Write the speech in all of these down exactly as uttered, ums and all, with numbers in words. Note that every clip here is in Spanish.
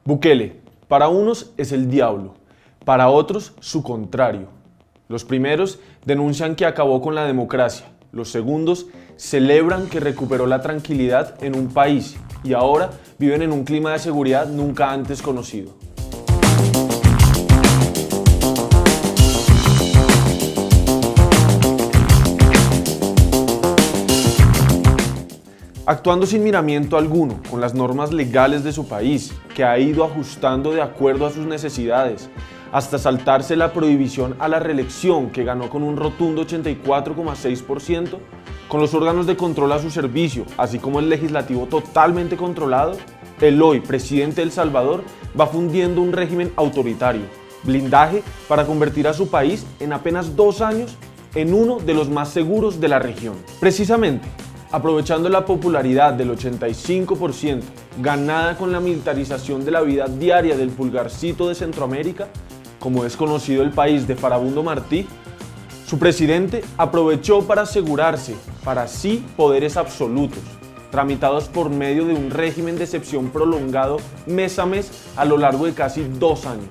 Bukele, para unos es el diablo, para otros su contrario. Los primeros denuncian que acabó con la democracia, los segundos celebran que recuperó la tranquilidad en un país y ahora viven en un clima de seguridad nunca antes conocido. Actuando sin miramiento alguno con las normas legales de su país, que ha ido ajustando de acuerdo a sus necesidades, hasta saltarse la prohibición a la reelección que ganó con un rotundo ochenta y cuatro coma seis por ciento, con los órganos de control a su servicio, así como el legislativo totalmente controlado, el hoy presidente de El Salvador va fundiendo un régimen autoritario, blindaje para convertir a su país en apenas dos años en uno de los más seguros de la región. Precisamente, aprovechando la popularidad del ochenta y cinco por ciento ganada con la militarización de la vida diaria del pulgarcito de Centroamérica, como es conocido el país de Farabundo Martí, su presidente aprovechó para asegurarse para sí poderes absolutos, tramitados por medio de un régimen de excepción prolongado mes a mes a lo largo de casi dos años.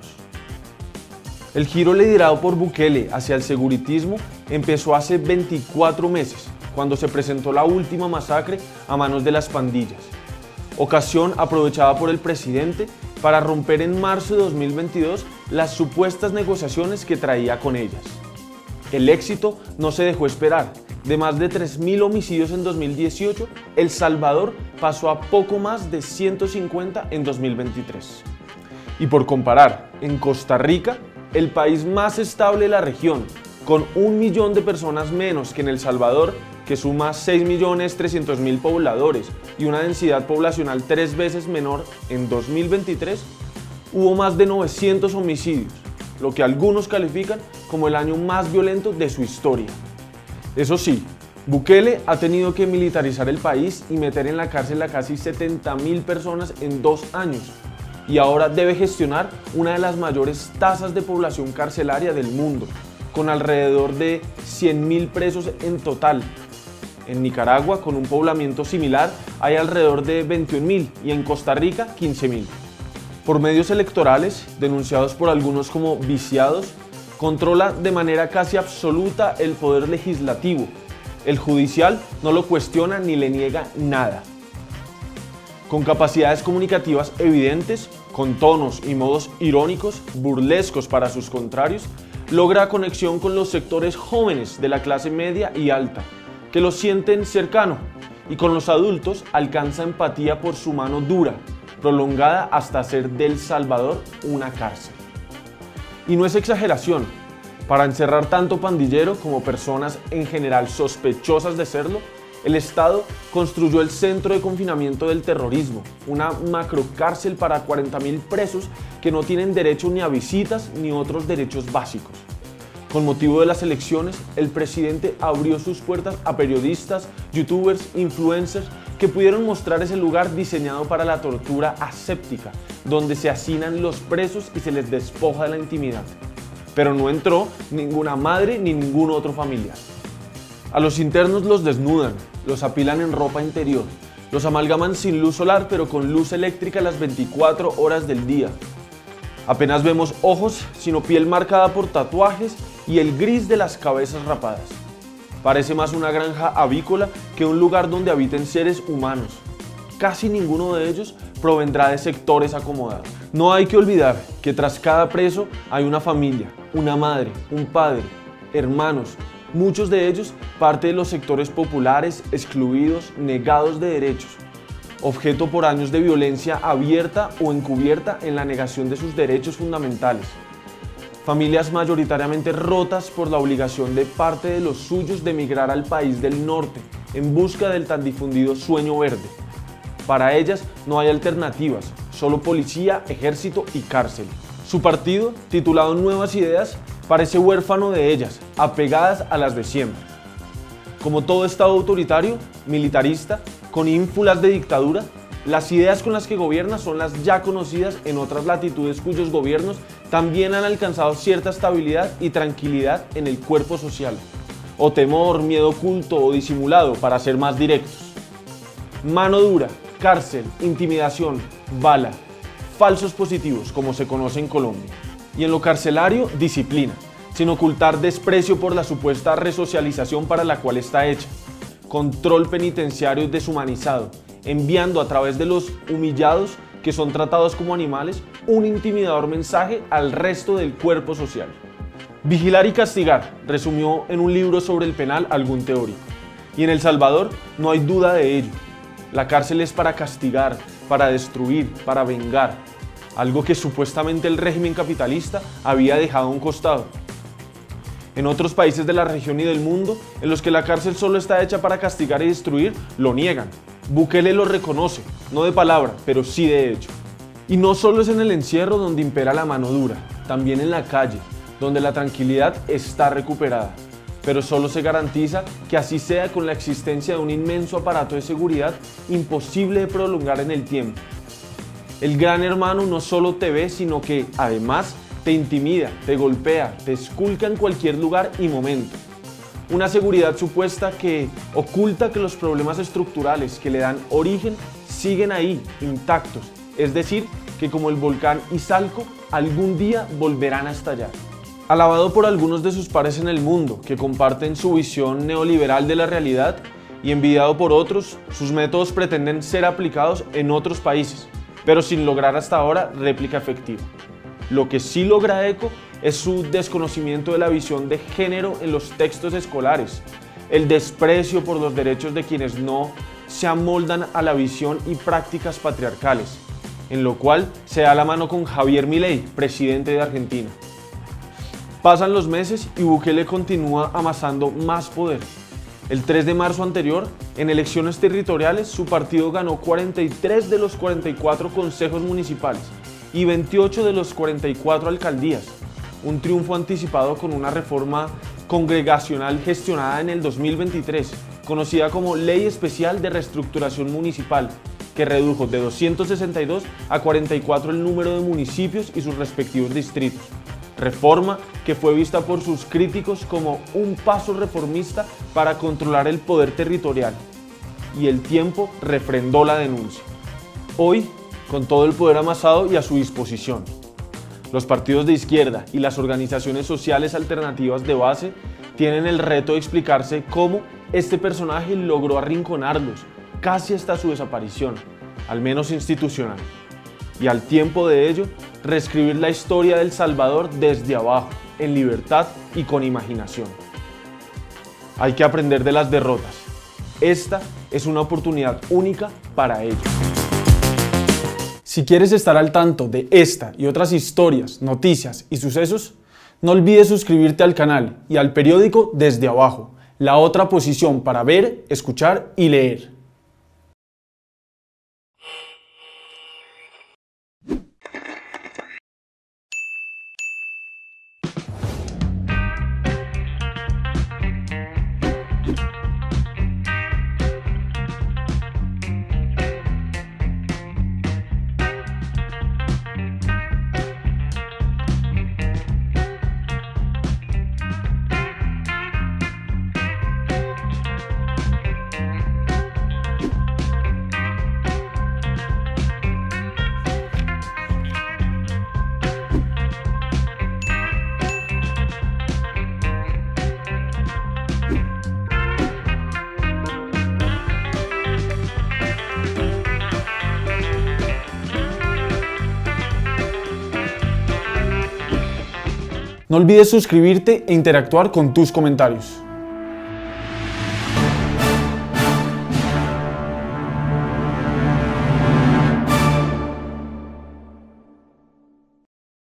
El giro liderado por Bukele hacia el seguritismo empezó hace veinticuatro meses, cuando se presentó la última masacre a manos de las pandillas, ocasión aprovechada por el presidente para romper en marzo de dos mil veintidós las supuestas negociaciones que traía con ellas. El éxito no se dejó esperar. De más de tres mil homicidios en dos mil dieciocho, El Salvador pasó a poco más de ciento cincuenta en dos mil veintitrés. Y por comparar, en Costa Rica, el país más estable de la región, con un millón de personas menos que en El Salvador, que suma seis millones trescientos mil pobladores y una densidad poblacional tres veces menor, en dos mil veintitrés hubo más de novecientos homicidios, lo que algunos califican como el año más violento de su historia. Eso sí, Bukele ha tenido que militarizar el país y meter en la cárcel a casi setenta mil personas en dos años, y ahora debe gestionar una de las mayores tasas de población carcelaria del mundo, con alrededor de cien mil presos en total. En Nicaragua, con un poblamiento similar, hay alrededor de veintiún mil y en Costa Rica quince mil. Por medios electorales, denunciados por algunos como viciados, controla de manera casi absoluta el poder legislativo. El judicial no lo cuestiona ni le niega nada. Con capacidades comunicativas evidentes, con tonos y modos irónicos, burlescos para sus contrarios, logra conexión con los sectores jóvenes de la clase media y alta, que lo sienten cercano, y con los adultos alcanza empatía por su mano dura, prolongada hasta hacer de El Salvador una cárcel. Y no es exageración, para encerrar tanto pandillero como personas en general sospechosas de serlo, el Estado construyó el Centro de Confinamiento del Terrorismo, una macrocárcel para cuarenta mil presos que no tienen derecho ni a visitas ni otros derechos básicos. Con motivo de las elecciones, el presidente abrió sus puertas a periodistas, youtubers, influencers que pudieron mostrar ese lugar diseñado para la tortura aséptica, donde se hacinan los presos y se les despoja de la intimidad. Pero no entró ninguna madre ni ningún otro familiar. A los internos los desnudan, los apilan en ropa interior, los amalgaman sin luz solar pero con luz eléctrica las veinticuatro horas del día. Apenas vemos ojos, sino piel marcada por tatuajes y el gris de las cabezas rapadas. Parece más una granja avícola que un lugar donde habiten seres humanos. Casi ninguno de ellos provendrá de sectores acomodados. No hay que olvidar que tras cada preso hay una familia, una madre, un padre, hermanos, muchos de ellos parte de los sectores populares, excluidos, negados de derechos, objeto por años de violencia abierta o encubierta en la negación de sus derechos fundamentales. Familias mayoritariamente rotas por la obligación de parte de los suyos de emigrar al país del norte en busca del tan difundido sueño verde. Para ellas no hay alternativas, solo policía, ejército y cárcel. Su partido, titulado Nuevas Ideas, parece huérfano de ellas, apegadas a las de siempre. Como todo Estado autoritario, militarista, con ínfulas de dictadura, las ideas con las que gobierna son las ya conocidas en otras latitudes cuyos gobiernos también han alcanzado cierta estabilidad y tranquilidad en el cuerpo social, o temor, miedo oculto o disimulado, para ser más directos. Mano dura, cárcel, intimidación, bala, falsos positivos, como se conoce en Colombia. Y en lo carcelario, disciplina, sin ocultar desprecio por la supuesta resocialización para la cual está hecha. Control penitenciario deshumanizado, enviando a través de los humillados, que son tratados como animales, un intimidador mensaje al resto del cuerpo social. Vigilar y castigar, resumió en un libro sobre el penal algún teórico. Y en El Salvador no hay duda de ello. La cárcel es para castigar, para destruir, para vengar, algo que supuestamente el régimen capitalista había dejado a un costado. En otros países de la región y del mundo, en los que la cárcel solo está hecha para castigar y destruir, lo niegan. Bukele lo reconoce, no de palabra, pero sí de hecho. Y no solo es en el encierro donde impera la mano dura, también en la calle, donde la tranquilidad está recuperada. Pero solo se garantiza que así sea con la existencia de un inmenso aparato de seguridad imposible de prolongar en el tiempo. El gran hermano no solo te ve, sino que, además, te intimida, te golpea, te esculca en cualquier lugar y momento. Una seguridad supuesta que oculta que los problemas estructurales que le dan origen siguen ahí, intactos, es decir, que como el volcán Izalco, algún día volverán a estallar. Alabado por algunos de sus pares en el mundo, que comparten su visión neoliberal de la realidad, y envidiado por otros, sus métodos pretenden ser aplicados en otros países, pero sin lograr hasta ahora réplica efectiva. Lo que sí logra eco es su desconocimiento de la visión de género en los textos escolares, el desprecio por los derechos de quienes no se amoldan a la visión y prácticas patriarcales, en lo cual se da la mano con Javier Milei, presidente de Argentina. Pasan los meses y Bukele continúa amasando más poder. El tres de marzo anterior, en elecciones territoriales, su partido ganó cuarenta y tres de los cuarenta y cuatro consejos municipales y veintiocho de los cuarenta y cuatro alcaldías. Un triunfo anticipado con una reforma congregacional gestionada en el dos mil veintitrés, conocida como Ley Especial de Reestructuración Municipal, que redujo de doscientos sesenta y dos a cuarenta y cuatro el número de municipios y sus respectivos distritos. Reforma que fue vista por sus críticos como un paso reformista para controlar el poder territorial. Y el tiempo refrendó la denuncia. Hoy, con todo el poder amasado y a su disposición, los partidos de izquierda y las organizaciones sociales alternativas de base tienen el reto de explicarse cómo este personaje logró arrinconarlos casi hasta su desaparición, al menos institucional. Y al tiempo de ello, reescribir la historia de El Salvador desde abajo, en libertad y con imaginación. Hay que aprender de las derrotas. Esta es una oportunidad única para ello. Si quieres estar al tanto de esta y otras historias, noticias y sucesos, no olvides suscribirte al canal y al periódico Desde Abajo, la otra posición para ver, escuchar y leer. No olvides suscribirte e interactuar con tus comentarios.